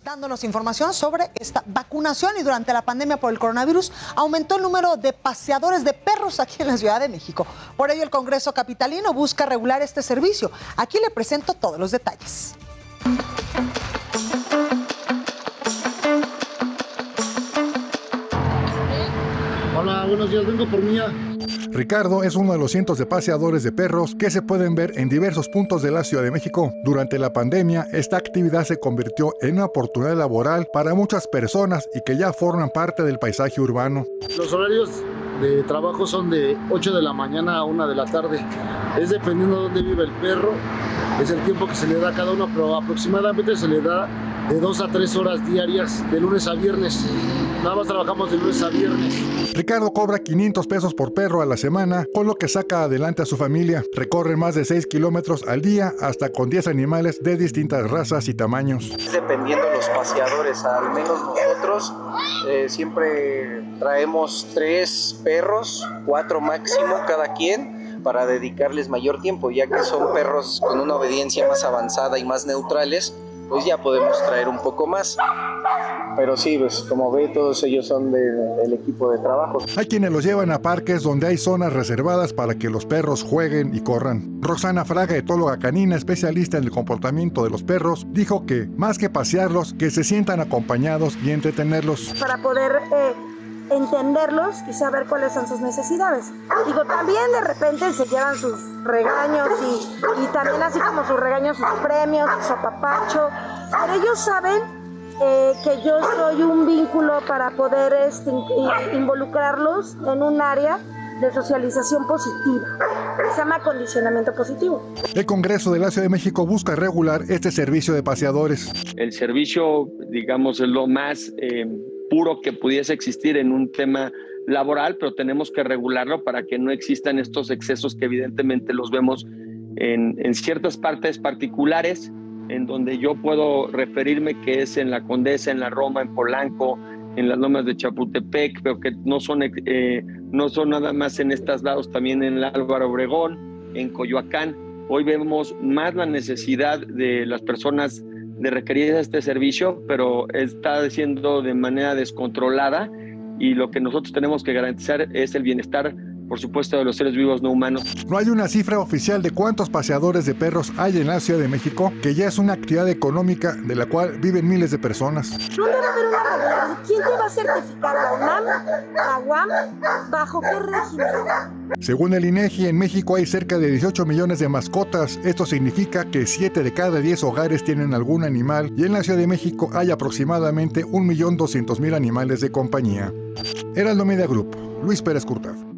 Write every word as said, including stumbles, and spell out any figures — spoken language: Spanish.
dándonos información sobre esta vacunación y durante la pandemia por el coronavirus aumentó el número de paseadores de perros aquí en la Ciudad de México. Por ello el Congreso capitalino busca regular este servicio. Aquí le presento todos los detalles. Hola, buenos días, vengo por Mía. Ricardo es uno de los cientos de paseadores de perros que se pueden ver en diversos puntos de la Ciudad de México. Durante la pandemia, esta actividad se convirtió en una oportunidad laboral para muchas personas y que ya forman parte del paisaje urbano. Los horarios de trabajo son de ocho de la mañana a una de la tarde. Es dependiendo de dónde vive el perro, es el tiempo que se le da a cada uno, pero aproximadamente se le da de dos a tres horas diarias, de lunes a viernes. Nada más trabajamos de lunes a viernes. Ricardo cobra quinientos pesos por perro a la semana, con lo que saca adelante a su familia. Recorre más de seis kilómetros al día, hasta con diez animales de distintas razas y tamaños. Dependiendo los paseadores, al menos nosotros eh, siempre traemos tres perros, cuatro máximo cada quien, para dedicarles mayor tiempo, ya que son perros con una obediencia más avanzada y más neutrales, pues ya podemos traer un poco más. Pero sí, pues como ve, todos ellos son de, del equipo de trabajo. Hay quienes los llevan a parques donde hay zonas reservadas para que los perros jueguen y corran. Roxana Fraga, etóloga canina, especialista en el comportamiento de los perros, dijo que, más que pasearlos, que se sientan acompañados y entretenerlos. Para poder eh, entenderlos y saber cuáles son sus necesidades. Digo, también de repente se llevan sus regaños y, y también así como sus regaños, sus premios, su apapacho. Pero ellos saben Eh, que yo soy un vínculo para poder este, involucrarlos en un área de socialización positiva. Se llama condicionamiento positivo. El Congreso de la Ciudad de México busca regular este servicio de paseadores. El servicio, digamos, es lo más eh, puro que pudiese existir en un tema laboral, pero tenemos que regularlo para que no existan estos excesos que evidentemente los vemos en, en ciertas partes particulares, en donde yo puedo referirme que es en la Condesa, en la Roma, en Polanco, en las lomas de Chapultepec, pero que no son, eh, no son nada más en estos lados, también en el Álvaro Obregón, en Coyoacán. Hoy vemos más la necesidad de las personas de requerir este servicio, pero está siendo de manera descontrolada y lo que nosotros tenemos que garantizar es el bienestar, por supuesto, de los seres vivos no humanos. No hay una cifra oficial de cuántos paseadores de perros hay en la Ciudad de México, que ya es una actividad económica de la cual viven miles de personas. ¿Dónde va a haber una regulación? ¿Quién te va a certificar? ¿La UNAM? ¿La U A M? ¿Bajo qué régimen? Según el INEGI, en México hay cerca de dieciocho millones de mascotas. Esto significa que siete de cada diez hogares tienen algún animal y en la Ciudad de México hay aproximadamente un millón doscientos mil animales de compañía. Heraldo Media Group, Luis Pérez Curtado.